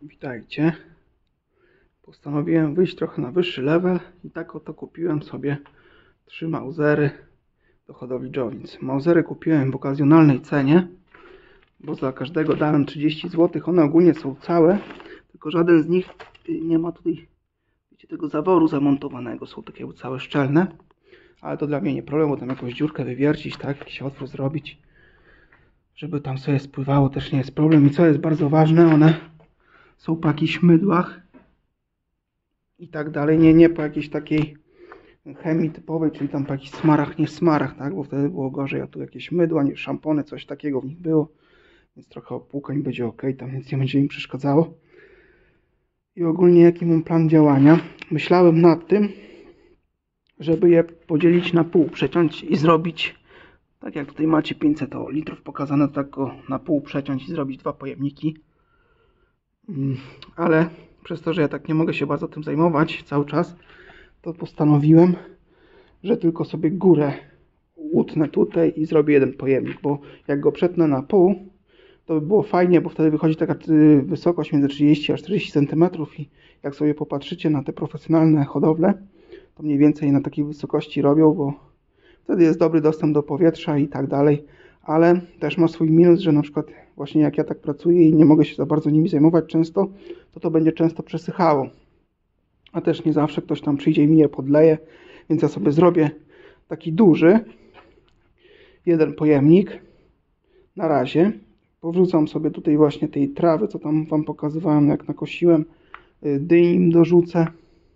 Witajcie. Postanowiłem wyjść trochę na wyższy level i tak oto kupiłem sobie 3 Mausery do hodowli Jowic. Mausery kupiłem w okazjonalnej cenie, bo za każdego dałem 30 zł. One ogólnie są całe, tylko żaden z nich nie ma tutaj, wiecie, tego zaworu zamontowanego. Są takie całe szczelne, ale to dla mnie nie problem, bo tam jakąś dziurkę wywiercić, tak, jakiś otwór zrobić, żeby tam sobie spływało, też nie jest problem. I co jest bardzo ważne, one są po jakichś mydłach i tak dalej, nie po jakiejś takiej chemii typowej, czyli tam po jakichś smarach, nie smarach, tak, bo wtedy było gorzej, a tu jakieś mydła, nie szampony, coś takiego w nich było, więc trochę opłukań będzie ok, tam nic nie będzie im przeszkadzało. I ogólnie jaki mam plan działania? Myślałem nad tym, żeby je podzielić na pół, przeciąć i zrobić, tak jak tutaj macie 500 litrów pokazane, tak go na pół przeciąć i zrobić 2 pojemniki. Ale przez to, że ja tak nie mogę się bardzo tym zajmować cały czas, to postanowiłem, że tylko sobie górę utnę tutaj i zrobię jeden pojemnik, bo jak go przetnę na pół, to by było fajnie, bo wtedy wychodzi taka wysokość między 30 a 40 cm i jak sobie popatrzycie na te profesjonalne hodowle, to mniej więcej na takiej wysokości robią, bo wtedy jest dobry dostęp do powietrza i tak dalej, ale też ma swój minus, że na przykład właśnie jak ja tak pracuję i nie mogę się za bardzo nimi zajmować często, to będzie często przesychało. A też nie zawsze ktoś tam przyjdzie i mi je podleje, więc ja sobie zrobię taki duży jeden pojemnik na razie. Powrzucam sobie tutaj właśnie tej trawy, co tam wam pokazywałem, jak nakosiłem, dyni im dorzucę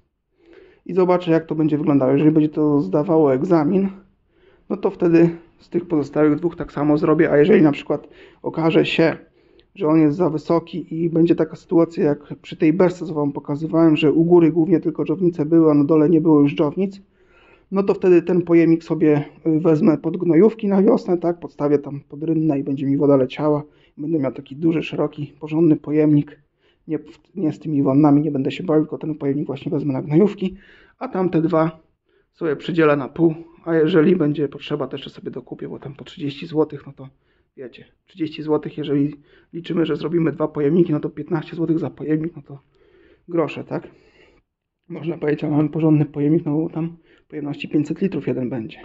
i zobaczę, jak to będzie wyglądało. Jeżeli będzie to zdawało egzamin, no to wtedy z tych pozostałych dwóch tak samo zrobię, a jeżeli na przykład okaże się, że on jest za wysoki i będzie taka sytuacja jak przy tej berce, co wam pokazywałem, że u góry głównie tylko dżownice były, a na dole nie było już dżownic, no to wtedy ten pojemnik sobie wezmę pod gnojówki na wiosnę, tak, podstawię tam pod rynnę i będzie mi woda leciała. Będę miał taki duży, szeroki, porządny pojemnik. Nie z tymi wannami nie będę się bawił, tylko ten pojemnik właśnie wezmę na gnojówki, a tamte dwa sobie przydzielę na pół, a jeżeli będzie potrzeba, to jeszcze sobie dokupię, bo tam po 30 zł, no to wiecie, 30 zł, jeżeli liczymy, że zrobimy 2 pojemniki, no to 15 zł za pojemnik, no to grosze, tak? Można powiedzieć, a mamy porządny pojemnik, no bo tam pojemności 500 litrów jeden będzie.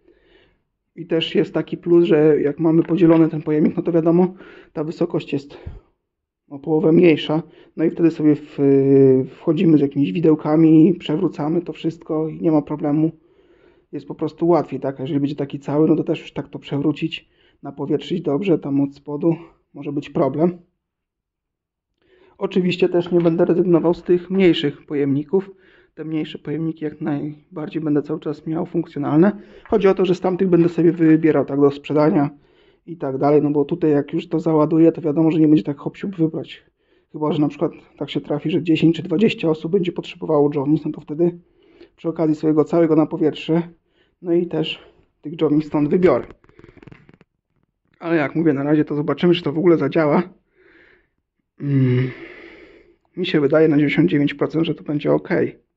I też jest taki plus, że jak mamy podzielony ten pojemnik, no to wiadomo, ta wysokość jest o połowę mniejsza, no i wtedy sobie wchodzimy z jakimiś widełkami, przewrócamy to wszystko i nie ma problemu. Jest po prostu łatwiej, tak? A jeżeli będzie taki cały, no to też już tak to przewrócić, napowietrzyć dobrze, tam od spodu może być problem. Oczywiście też nie będę rezygnował z tych mniejszych pojemników. Te mniejsze pojemniki jak najbardziej będę cały czas miał funkcjonalne. Chodzi o to, że z tamtych będę sobie wybierał tak do sprzedania i tak dalej, no bo tutaj jak już to załaduję, to wiadomo, że nie będzie tak hop-siup wybrać. Chyba że na przykład tak się trafi, że 10 czy 20 osób będzie potrzebowało dżownic, no to wtedy przy okazji swojego całego na powietrze, no i też tych dżownic stąd wybiorę. Ale jak mówię, na razie to zobaczymy, czy to w ogóle zadziała. Mi się wydaje na 99%, że to będzie ok.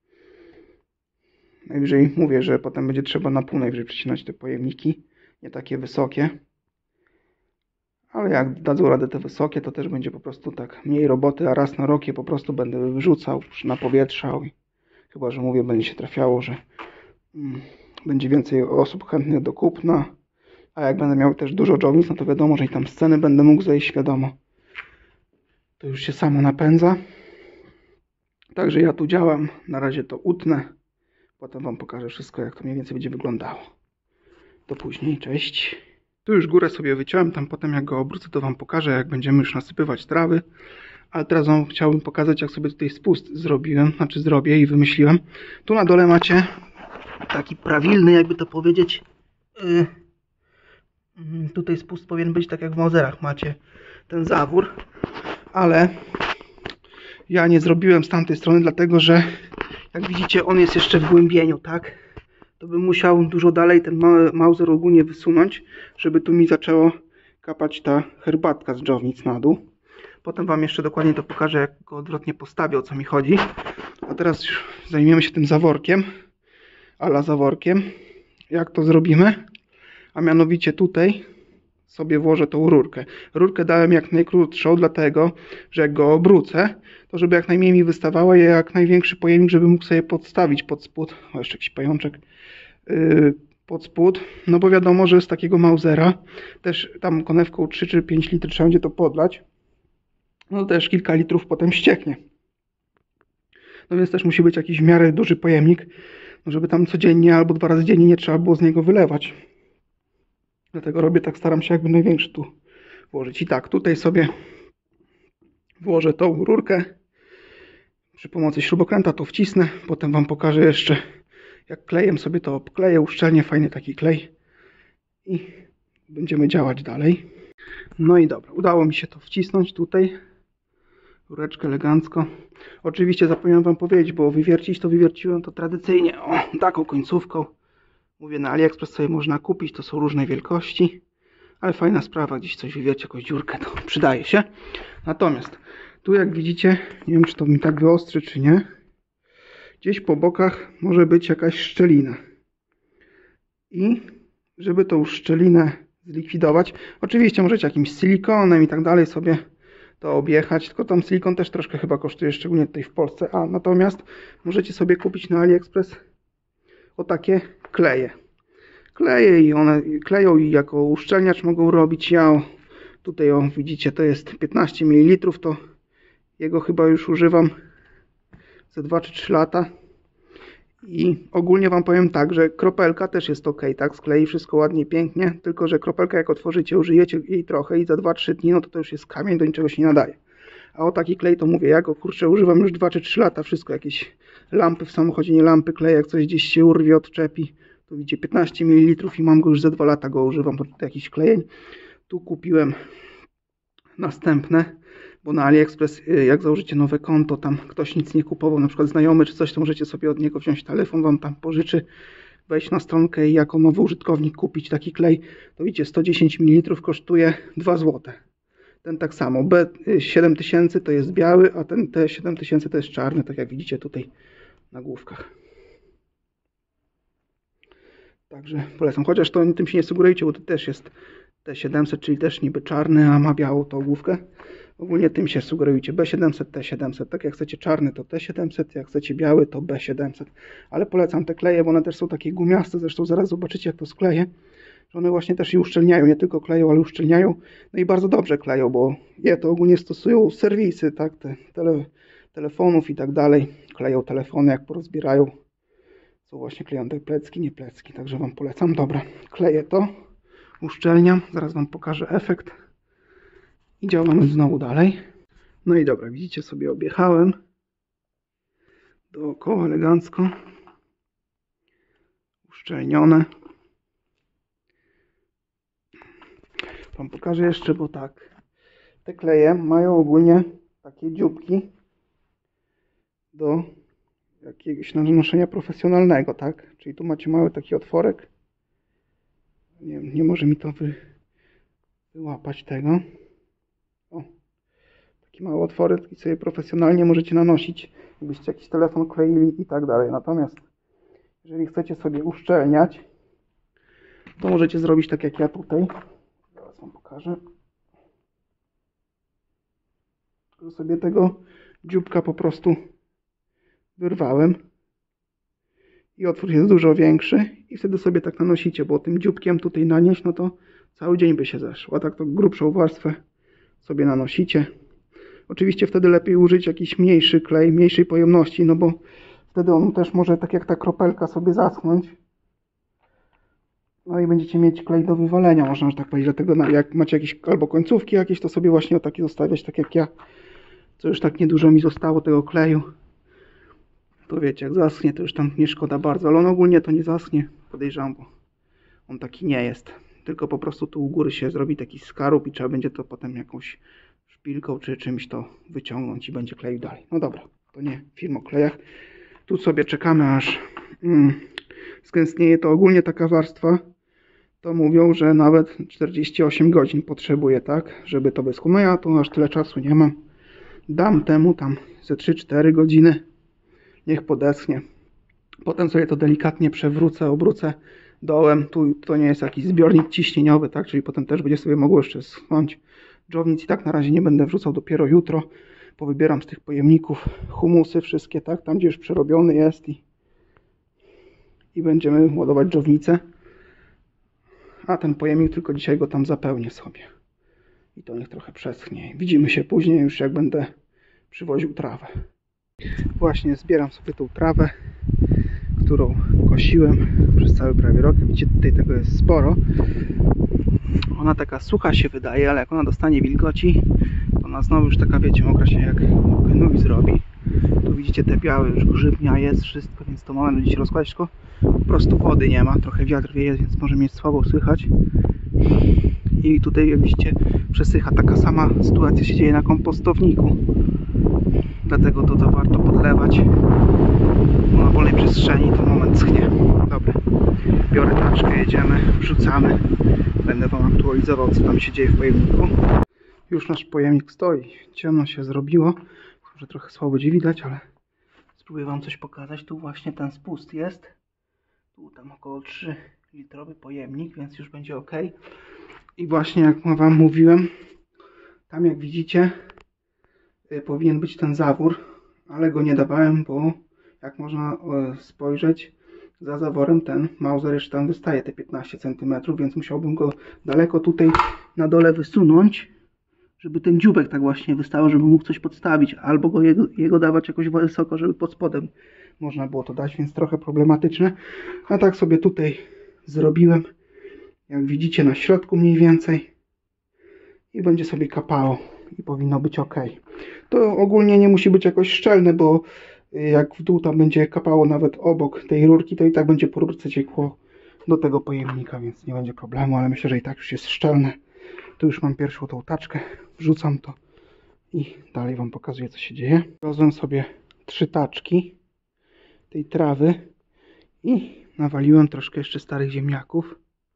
Najwyżej mówię, że potem będzie trzeba na pół najwyżej przecinać te pojemniki, nie takie wysokie. Ale jak dadzą radę te wysokie, to też będzie po prostu tak mniej roboty, a raz na rok je po prostu będę wyrzucał, napowietrzał. Chyba że mówię, będzie się trafiało, że będzie więcej osób chętnych do kupna. A jak będę miał też dużo dżownic, no to wiadomo, że i tam z ceny będę mógł zejść, wiadomo. To już się samo napędza. Także ja tu działam, na razie to utnę. Potem wam pokażę wszystko, jak to mniej więcej będzie wyglądało. Do później, cześć. Tu już górę sobie wyciąłem, tam potem jak go obrócę, to wam pokażę, jak będziemy już nasypywać trawy. Ale teraz wam chciałbym pokazać, jak sobie tutaj spust zrobiłem, zrobię i wymyśliłem. Tu na dole macie taki prawilny, jakby to powiedzieć. Tutaj spust powinien być tak jak w Mauserach macie ten zawór. Ale ja nie zrobiłem z tamtej strony, dlatego że jak widzicie, on jest jeszcze w głębieniu, tak? To bym musiał dużo dalej ten Mauser ogólnie wysunąć, żeby tu mi zaczęło kapać ta herbatka z dżownic na dół. Potem wam jeszcze dokładnie to pokażę, jak go odwrotnie postawię, o co mi chodzi. A teraz już zajmiemy się tym zaworkiem, zaworkiem. Jak to zrobimy? A mianowicie tutaj sobie włożę tą rurkę. Rurkę dałem jak najkrótszą, dlatego, że jak go obrócę, to żeby jak najmniej mi wystawała i jak największy pojemnik, żeby mógł sobie podstawić pod spód. O, jeszcze jakiś pajączek. Pod spód, no bo wiadomo, że z takiego Mausera też tam konewką 3 czy 5 litrów trzeba będzie to podlać. No też kilka litrów potem ścieknie. No więc też musi być jakiś w miarę duży pojemnik, no żeby tam codziennie albo 2 razy dziennie nie trzeba było z niego wylewać. Dlatego robię tak, staram się jakby największy tu włożyć. I tak, tutaj sobie włożę tą rurkę. Przy pomocy śrubokręta to wcisnę. Potem Wam pokażę jeszcze, jak klejem sobie to obkleję. Uszczelnie, fajny taki klej. I będziemy działać dalej. No i dobra, udało mi się to wcisnąć tutaj. Rureczkę elegancko. Oczywiście zapomniałem Wam powiedzieć, bo wywiercić to wywierciłem to tradycyjnie. O, taką końcówką. Mówię, na AliExpress sobie można kupić, to są różne wielkości. Ale fajna sprawa, gdzieś coś wywierci, jakąś dziurkę, to przydaje się. Natomiast tu jak widzicie, nie wiem czy to mi tak wyostrzy czy nie, gdzieś po bokach może być jakaś szczelina. I żeby tą szczelinę zlikwidować, oczywiście możecie jakimś silikonem i tak dalej sobie to objechać, tylko tam silikon też troszkę chyba kosztuje, szczególnie tutaj w Polsce. A natomiast możecie sobie kupić na AliExpress o takie kleje. Kleje i one kleją i jako uszczelniacz mogą robić. Ja tutaj widzicie, to jest 15 ml, to jego chyba już używam ze 2 czy 3 lata. I ogólnie Wam powiem tak, że kropelka też jest ok, tak? Sklei wszystko ładnie, pięknie, tylko że kropelka jak otworzycie, użyjecie jej trochę i za 2-3 dni, no to już jest kamień, do niczego się nie nadaje. A o taki klej to mówię, ja go kurczę używam już 2 czy 3 lata, wszystko jakieś lampy w samochodzie, nie lampy, klej, jak coś gdzieś się urwie, odczepi. Tu widzicie 15 ml i mam go już ze 2 lata go używam, to jakiś klejeń. Tu kupiłem następne, bo na AliExpress jak założycie nowe konto, tam ktoś nic nie kupował, na przykład znajomy czy coś, to możecie sobie od niego wziąć telefon, Wam tam pożyczy, wejść na stronkę i jako nowy użytkownik kupić taki klej. To widzicie, 110 ml kosztuje 2 zł. Ten tak samo, B7000 to jest biały, a ten T7000 to jest czarny, tak jak widzicie tutaj na główkach. Także polecam, chociaż to tym się nie sugerujcie, bo to też jest T700, czyli też niby czarny, a ma białą tą główkę. Ogólnie tym się sugerujcie. B700, T700. Tak jak chcecie czarny, to T700, jak chcecie biały, to B700. Ale polecam te kleje, bo one też są takie gumiaste. Zresztą zaraz zobaczycie, jak to skleję. Że one właśnie też i uszczelniają. Nie tylko kleją, ale uszczelniają. No i bardzo dobrze kleją, bo je to ogólnie stosują serwisy, tak? Telefonów i tak dalej. Kleją telefony, jak porozbierają. Są właśnie klejone plecki, nie plecki. Także Wam polecam. Dobra, kleję to. Uszczelniam. Zaraz Wam pokażę efekt. I działamy znowu dalej. No i dobra, widzicie, sobie objechałem dookoła elegancko. Uszczelnione. Wam pokażę jeszcze, bo tak. Te kleje mają ogólnie takie dzióbki do jakiegoś nanoszenia profesjonalnego, tak? Czyli tu macie mały taki otworek. Nie wiem, nie może mi to wyłapać tego. O, taki mały otworek i sobie profesjonalnie możecie nanosić, jakbyście jakiś telefon kleili i tak dalej. Natomiast jeżeli chcecie sobie uszczelniać, to możecie zrobić tak jak ja tutaj. Zaraz Wam pokażę. Że sobie tego dzióbka po prostu wyrwałem i otwór jest dużo większy i wtedy sobie tak nanosicie, bo tym dzióbkiem tutaj nanieść, no to cały dzień by się zeszło. A tak to grubszą warstwę sobie nanosicie. Oczywiście wtedy lepiej użyć jakiś mniejszy klej, mniejszej pojemności, no bo wtedy on też może, tak jak ta kropelka, sobie zaschnąć. No i będziecie mieć klej do wywalenia, można tak powiedzieć. Dlatego jak macie jakieś albo końcówki jakieś, to sobie właśnie o takie zostawiać, tak jak ja. Co już tak niedużo mi zostało tego kleju. To wiecie, jak zaschnie, to już tam nie szkoda bardzo. Ale on ogólnie to nie zaschnie, podejrzewam, bo on taki nie jest. Tylko po prostu tu u góry się zrobi taki skarób i trzeba będzie to potem jakąś szpilką czy czymś to wyciągnąć i będzie kleił dalej. No dobra, to nie film o klejach. Tu sobie czekamy, aż zgęstnieje. To ogólnie taka warstwa, to mówią, że nawet 48 godzin potrzebuje, tak, żeby to wyschło. No ja tu aż tyle czasu nie mam. Dam temu tam ze 3-4 godziny. Niech podeschnie. Potem sobie to delikatnie przewrócę, obrócę dołem. Tu to nie jest jakiś zbiornik ciśnieniowy, tak? Czyli potem też będzie sobie mogło jeszcze schłonąć dżownic. I tak na razie nie będę wrzucał, dopiero jutro powybieram z tych pojemników humusy wszystkie, tak? Tam gdzie już przerobiony jest i będziemy ładować dżownicę. A ten pojemnik tylko dzisiaj go tam zapełnię sobie. I to niech trochę przeschnie. Widzimy się później już, jak będę przywoził trawę. Właśnie zbieram sobie tą trawę, którą kosiłem przez cały prawie rok. Widzicie, tutaj tego jest sporo. Ona taka sucha się wydaje, ale jak ona dostanie wilgoci, to ona znowu już taka, wiecie, mokra się jak gnój zrobi. Tu widzicie te białe już grzybnia jest, wszystko, więc to moment będziecie rozkładać, tylko po prostu wody nie ma. Trochę wiatr wieje, więc może mieć słabo słychać. I tutaj, jak widzicie, przesycha. Taka sama sytuacja się dzieje na kompostowniku. Dlatego to warto podlewać. Bo na wolnej przestrzeni to moment schnie. Dobra, biorę taczkę, jedziemy, wrzucamy. Będę Wam aktualizował, co tam się dzieje w pojemniku. Już nasz pojemnik stoi. Ciemno się zrobiło. Może trochę słabo będzie widać, ale spróbuję Wam coś pokazać. Tu właśnie ten spust jest. Tu tam około 3 litrowy pojemnik, więc już będzie ok. I właśnie jak Wam mówiłem, tam jak widzicie powinien być ten zawór, ale go nie dawałem, bo jak można spojrzeć, za zaworem ten Mauser jeszcze tam wystaje te 15 cm, więc musiałbym go daleko tutaj na dole wysunąć, żeby ten dziubek tak właśnie wystawał, żeby mógł coś podstawić, albo go jego dawać jakoś wysoko, żeby pod spodem można było to dać, więc trochę problematyczne. A tak sobie tutaj zrobiłem, jak widzicie, na środku mniej więcej i będzie sobie kapało i powinno być ok. To ogólnie nie musi być jakoś szczelne, bo jak w dół tam będzie kapało nawet obok tej rurki, to i tak będzie po rurce ciekło do tego pojemnika, więc nie będzie problemu, ale myślę, że i tak już jest szczelne. Tu już mam pierwszą tą taczkę, wrzucam to i dalej Wam pokazuję, co się dzieje. Wziąłem sobie 3 taczki tej trawy i nawaliłem troszkę jeszcze starych ziemniaków.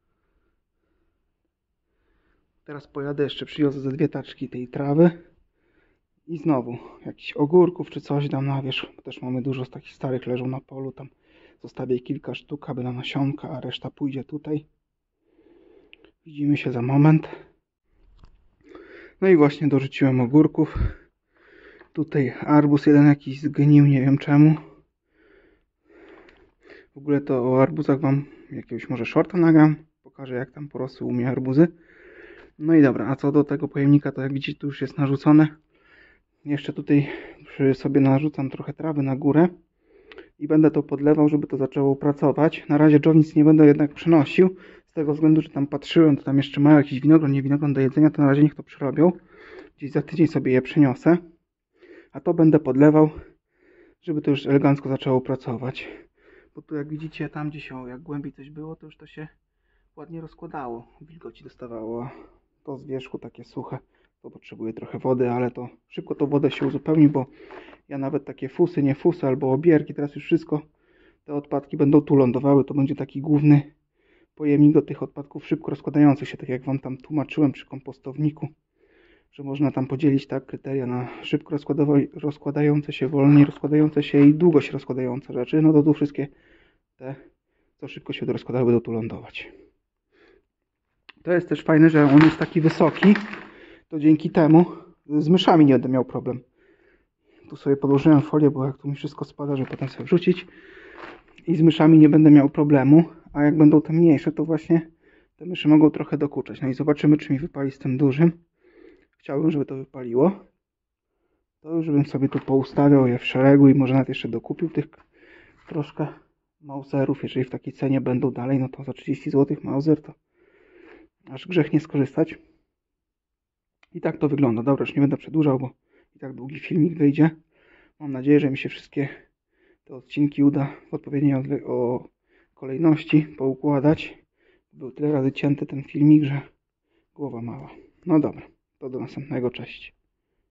Teraz pojadę jeszcze, przywiozę ze 2 taczki tej trawy i znowu jakichś ogórków czy coś dam na wierzch. Też mamy dużo z takich starych, leżą na polu. Tam zostawię kilka sztuk, aby na nasionka, a reszta pójdzie tutaj. Widzimy się za moment. No i właśnie dorzuciłem ogórków. Tutaj arbuz jeden jakiś zgnił, nie wiem czemu. W ogóle to o arbuzach Wam jakiegoś może shorta nagram. Pokażę, jak tam porosły u mnie arbuzy. No i dobra, a co do tego pojemnika, to jak widzicie, tu już jest narzucone. Jeszcze tutaj sobie narzucam trochę trawy na górę i będę to podlewał, żeby to zaczęło pracować. Na razie dżownic nie będę jednak przenosił, z tego względu, że tam patrzyłem, to tam jeszcze mają jakiś winogron, nie winogron do jedzenia, to na razie niech to przerobią. Gdzieś za tydzień sobie je przeniosę, a to będę podlewał, żeby to już elegancko zaczęło pracować. Bo tu jak widzicie, tam gdzie się, jak głębiej coś było, to już to się ładnie rozkładało, wilgoci dostawało, a to z wierzchu takie suche. To potrzebuje trochę wody, ale to szybko tą wodę się uzupełni, bo ja nawet takie fusy, nie fusy albo obierki, teraz już wszystko, te odpadki będą tu lądowały. To będzie taki główny pojemnik do tych odpadków szybko rozkładających się, tak jak Wam tam tłumaczyłem przy kompostowniku, że można tam podzielić tak kryteria na szybko rozkładające się, wolniej rozkładające się i długo się rozkładające rzeczy. No to tu wszystkie te, co szybko się rozkładały, będą tu lądować. To jest też fajne, że on jest taki wysoki, to dzięki temu z myszami nie będę miał problem. Tu sobie podłożyłem folię, bo jak tu mi wszystko spada, żeby potem sobie wrzucić. I z myszami nie będę miał problemu, a jak będą te mniejsze, to właśnie te myszy mogą trochę dokuczać. No i zobaczymy, czy mi wypali z tym dużym. Chciałbym, żeby to wypaliło. To już bym sobie tu poustawiał je w szeregu i może nawet jeszcze dokupił tych troszkę Mauserów. Jeżeli w takiej cenie będą dalej, no to za 30 zł Mauser to aż grzech nie skorzystać. I tak to wygląda. Dobra, już nie będę przedłużał, bo i tak długi filmik wyjdzie. Mam nadzieję, że mi się wszystkie te odcinki uda w odpowiedniej kolejności poukładać. Był tyle razy cięty ten filmik, że głowa mała. No dobra, to do następnego, cześć.